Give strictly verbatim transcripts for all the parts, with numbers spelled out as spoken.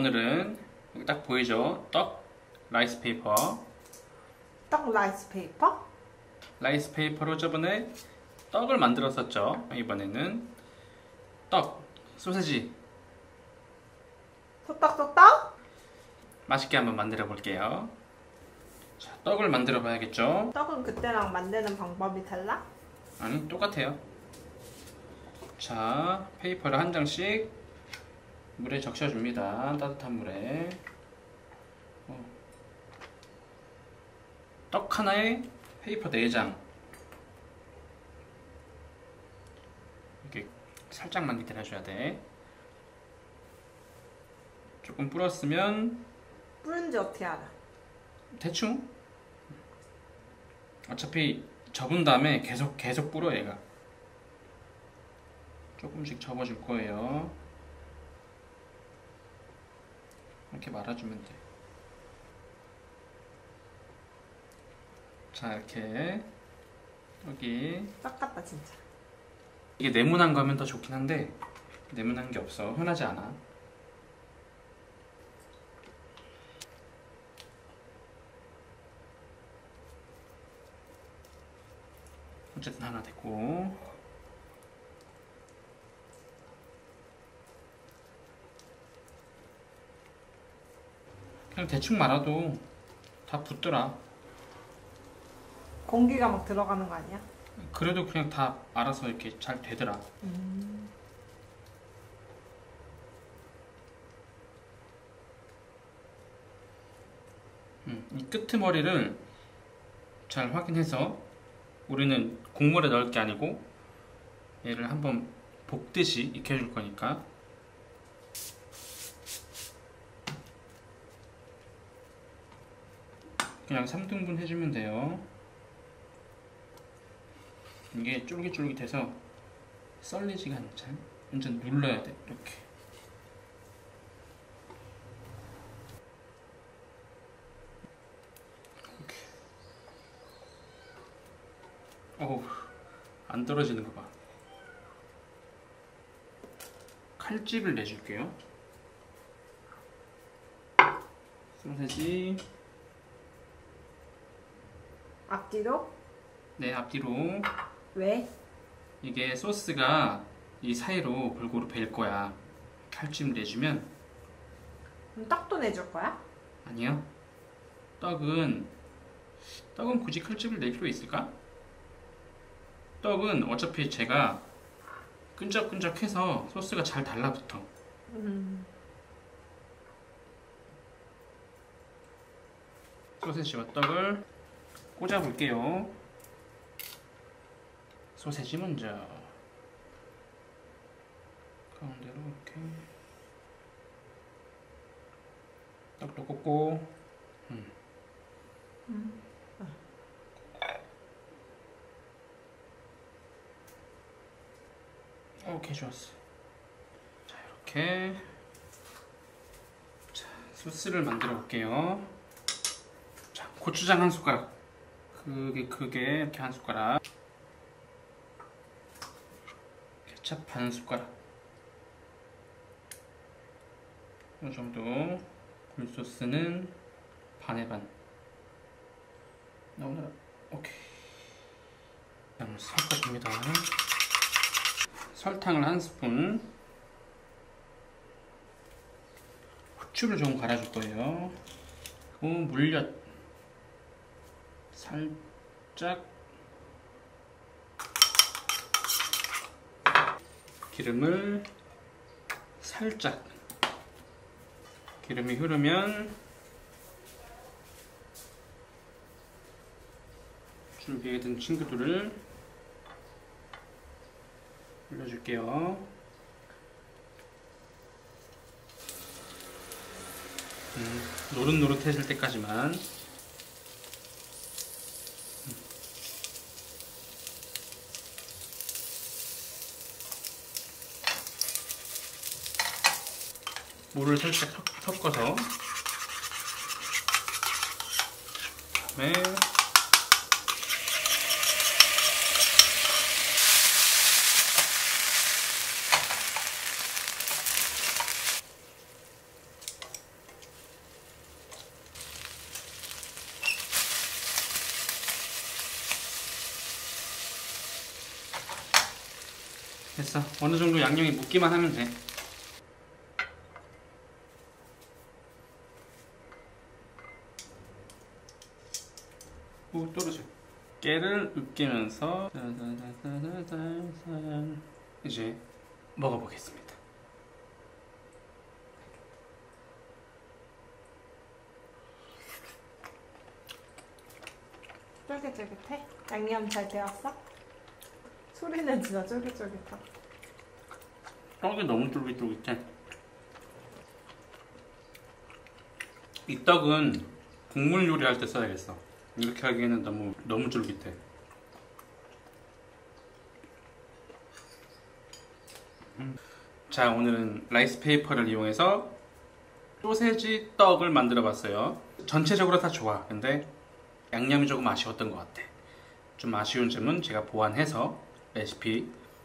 오늘은 여기 딱 보이죠? 떡 라이스 페이퍼. 떡 라이스 페이퍼? 라이스 페이퍼로 저번에 떡을 만들었었죠. 이번에는 떡 소세지 소떡소떡? 맛있게 한번 만들어 볼게요. 자, 떡을 만들어 봐야겠죠? 떡은 그때랑 만드는 방법이 달라? 아니, 똑같아요. 자, 페이퍼를 한 장씩 물에 적셔줍니다. 따뜻한 물에. 어. 떡 하나에 페이퍼 네 장. 이렇게 살짝만 기다려줘야 돼. 조금 불었으면 뿌른지 어떻게 알아? 대충. 어차피 접은 다음에 계속 계속 불어 얘가. 조금씩 접어줄 거예요. 이렇게 말아주면 돼. 자, 이렇게 여기 떡 같다 진짜. 이게 네모난 거면 더 좋긴 한데 네모난 게 없어. 흔하지 않아. 어쨌든 하나 됐고, 그냥 대충 말아도 다 붙더라. 공기가 막 들어가는 거 아니야? 그래도 그냥 다 알아서 이렇게 잘 되더라. 음. 음, 이 끄트머리를 잘 확인해서, 우리는 국물에 넣을 게 아니고 얘를 한번 볶듯이 익혀줄 거니까. 그냥 삼 등분 해주면 돼요. 이게 쫄깃쫄깃해서 썰리지가 않죠. 완전 눌러야 돼. 이렇게. 이렇게. 어우, 안 떨어지는 거 봐. 칼집을 내줄게요. 소세지. 앞뒤로? 네, 앞뒤로. 왜? 이게 소스가 이 사이로 골고루 벨 거야. 칼집 내주면. 그럼 떡도 내줄 거야? 아니요. 떡은 떡은 굳이 칼집을 낼 필요 있을까? 떡은 어차피 제가 끈적끈적해서 소스가 잘 달라붙어. 음. 소세지와 떡을 꽂아볼게요. 소세지 먼저 가운데로 이렇게 떡도 꽂고. 음. 음. 오케이, 좋았어. 자, 이렇게. 자, 소스를 만들어 볼게요. 자, 고추장 한 숟가락, 크게 크게 이렇게 한 숟가락, 케찹 반 숟가락, 이 정도. 굴소스는 반에 반 나오나? 오케이. 그냥 섞어줍니다. 설탕을 한 스푼, 후추를 좀 갈아줄 거예요. 그리고 물엿 살짝, 기름을 살짝. 기름이 흐르면 준비해둔 친구들을 올려줄게요. 음, 노릇노릇해질 때까지만. 물을 살짝 섞어서, 그다음에 됐어. 어느 정도 양념이 묻기만 하면 돼. 오, 떨어져. 깨를 으깨면서 이제 먹어보겠습니다. 쫄깃쫄깃해? 양념 잘 되었어? 소리는 진짜 쫄깃쫄깃하다. 떡이 너무 쫄깃쫄깃해. 이 떡은 국물 요리할 때 써야겠어. 이렇게 하기에는 너무 너무 쫄깃해. 음. 자, 오늘은 라이스 페이퍼를 이용해서 소세지 떡을 만들어 봤어요. 전체적으로 다 좋아. 근데 양념이 조금 아쉬웠던 것 같아. 좀 아쉬운 점은 제가 보완해서 레시피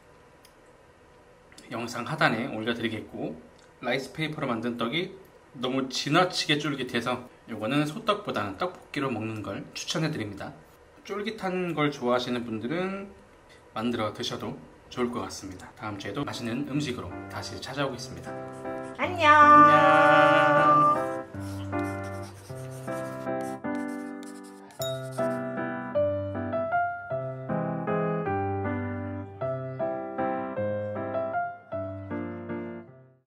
영상 하단에 올려드리겠고, 라이스 페이퍼로 만든 떡이 너무 지나치게 쫄깃해서 요거는 소떡보다는 떡볶이로 먹는 걸 추천해드립니다. 쫄깃한 걸 좋아하시는 분들은 만들어 드셔도 좋을 것 같습니다. 다음 주에도 맛있는 음식으로 다시 찾아오겠습니다. 안녕. 안녕.